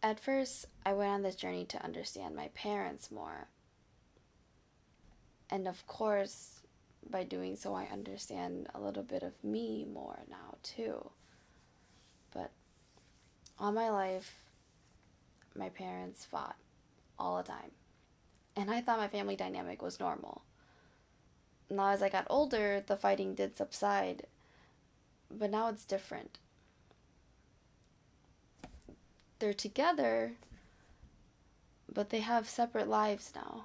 At first, I went on this journey to understand my parents more. And of course, by doing so, I understand a little bit of me more now, too. But all my life, my parents fought all the time. And I thought my family dynamic was normal. Now, as I got older, the fighting did subside, but now it's different. They're together, but they have separate lives now.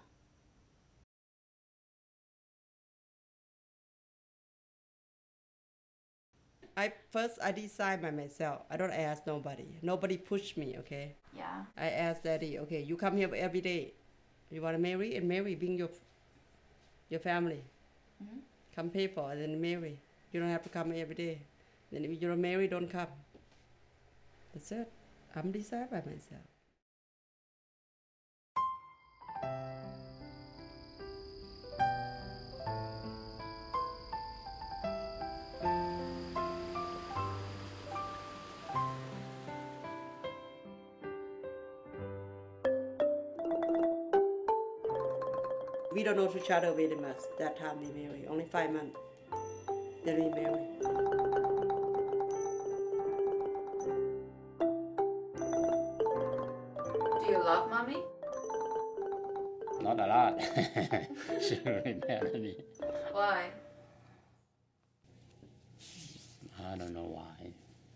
I decide by myself. I don't ask nobody. Nobody push me, okay? Yeah. I ask daddy, okay, you come here every day. You want to marry? And marry, bring your family. Mm-hmm. Come pay for it and marry. You don't have to come every day. Then if you don't marry, don't come. That's it. I'm decide by myself. We don't know each other very much. That time we marry. Only 5 months. Then we marry. Do you love mommy? Not a lot. She really mad at me. Why? I don't know why.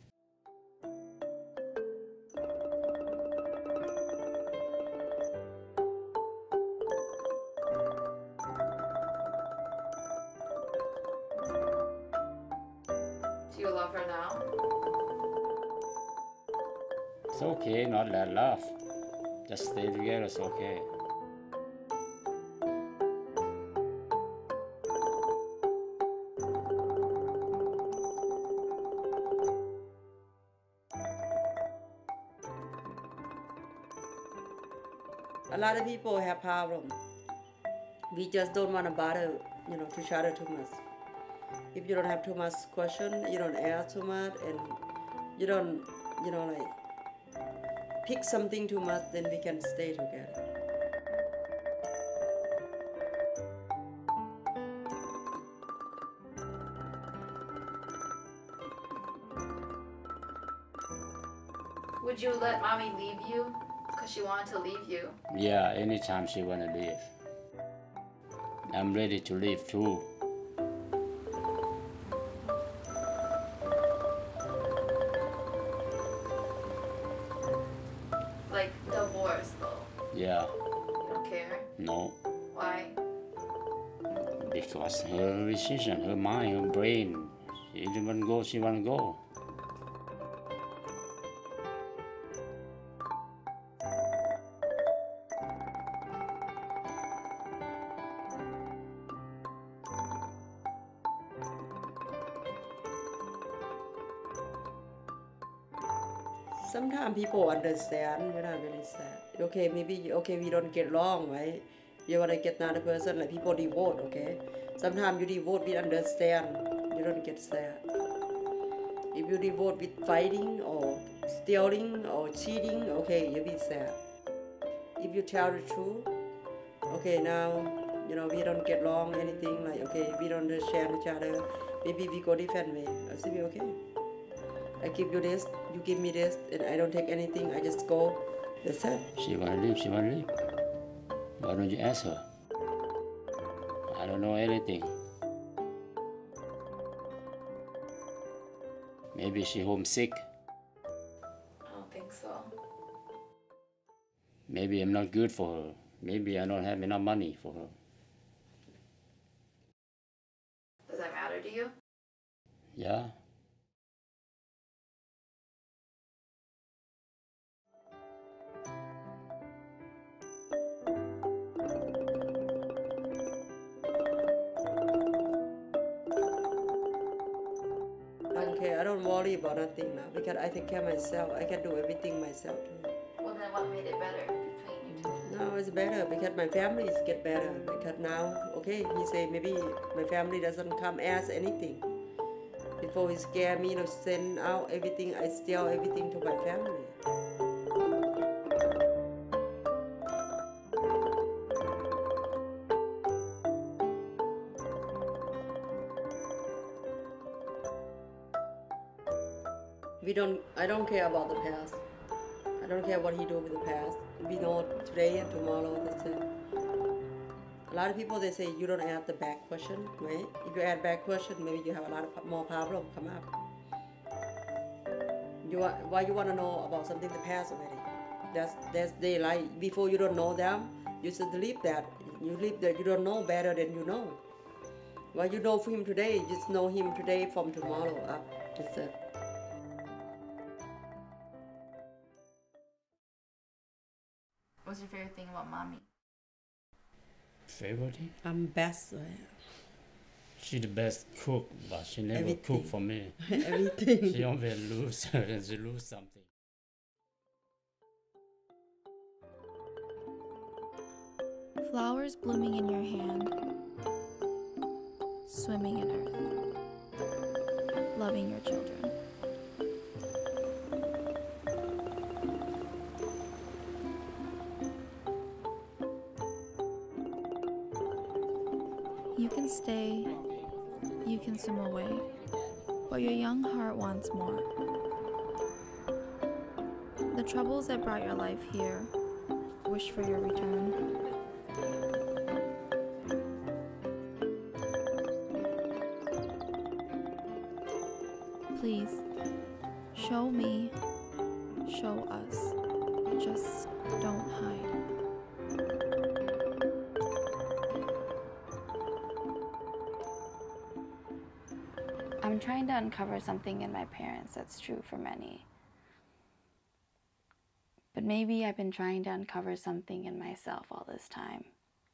Do you love her now? It's okay, not that love. Just stay together, it's okay. A lot of people have problems. We just don't want to bother, each other too much. If you don't have too much question, you don't ask too much, and you don't, like pick something too much, then we can stay together. Would you let mommy leave you? Because she wanted to leave you. Yeah, anytime she wanna leave. I'm ready to leave too. Like divorce, though. Yeah, You don't care? no. Why? Because her decision, her mind, her brain. She didn't want to go, she wanna go. Sometimes people understand, you're not really sad. Okay, maybe, okay, we don't get along, right? You want to get another person, like people divorce, okay? Sometimes you divorce with understand, you don't get sad. If you divorce with fighting or stealing or cheating, okay, you'll be sad. If you tell the truth, okay, now, we don't get along, anything, like, okay, we don't understand each other, maybe we go different way, I say, okay. I give you this, you give me this, and I don't take anything, I just go. That's it. She wanna leave, she wanna leave. Why don't you ask her? I don't know anything. Maybe she homesick. I don't think so. Maybe I'm not good for her. Maybe I don't have enough money for her. Does that matter to you? Yeah. Okay, I don't worry about nothing now because I take care of myself. I can do everything myself. Well, then what made it better between you two? Now it's better because my family is get better. Because now, okay, he say maybe my family doesn't come ask anything. Before he scare me to send out everything, I steal everything to my family. I don't care about the past. I don't care what he do with the past. We know today and tomorrow. That's it. A lot of people they say you don't ask the back question, right? If you add back question, maybe you have a lot of more problem come up. Why you want to know about something the past already? That's they like before you don't know them. You should leave that. You leave that you don't know better than you know. What you know from him today, just know him today from tomorrow up. That's it. What's your favorite thing about mommy? Favorite thing? I'm best. Right? She the best cook, but she never Everything. cook for me. Everything. She always lose. She lose something. Flowers blooming in your hand, swimming in earth, loving your children. You can stay, you can swim away, but your young heart wants more. The troubles that brought your life here wish for your return. Please, show me, show us, just don't hide. I'm trying to uncover something in my parents that's true for many. But maybe I've been trying to uncover something in myself all this time.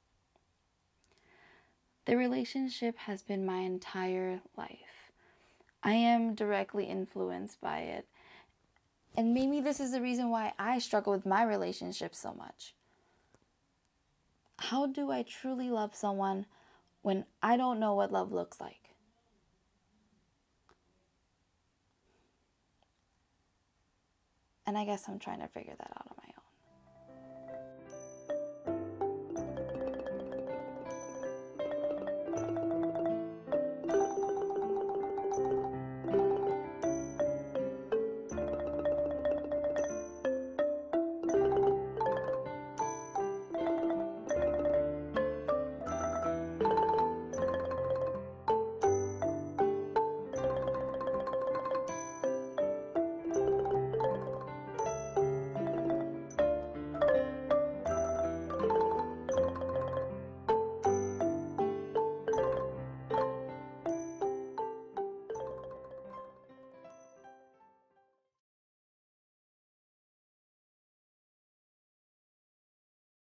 The relationship has been my entire life. I am directly influenced by it. And maybe this is the reason why I struggle with my relationship so much. How do I truly love someone when I don't know what love looks like? And I guess I'm trying to figure that out on